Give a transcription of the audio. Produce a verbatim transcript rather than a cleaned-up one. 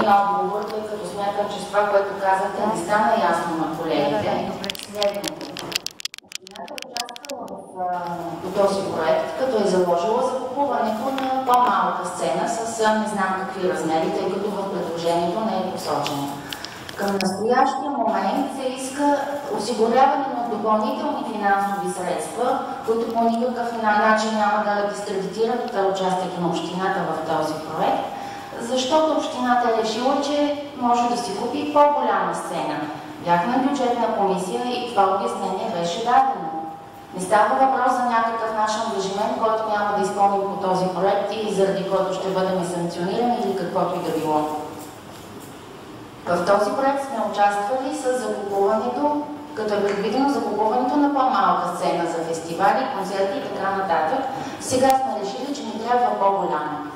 един отговор, тъй като смятам, че с това, което казахте, не стана ясно на колегите. Следното. Общината е участвала в този проект, като е заложила закупуването на по-малка сцена с не знам какви размери, тъй като в предложението не е посочено. Към настоящия момент се иска осигуряване на допълнителни финансови средства, които по никакъв начин няма да дискредитират участието на общината в този проект, защото общината е решила, че може да си купи по-голяма сцена. Бях на бюджетна комисия и това обяснение беше дадено. Не става въпрос за някакъв наш ангажимент, който няма да изпълним по този проект и заради който ще бъдем санкционирани или каквото и да било. В този проект сме участвали с закупуването, като е предвидено закупуването на по-малка сцена за фестивали, концерти и така нататък. Сега сме решили, че ни трябва по-голяма.